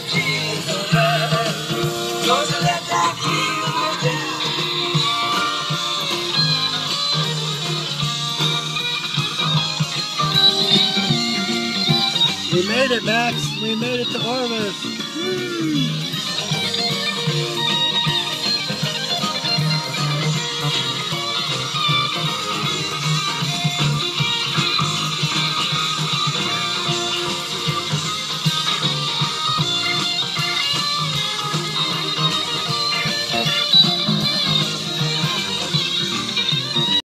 We made it, Max. We made it to Orvis. Woo.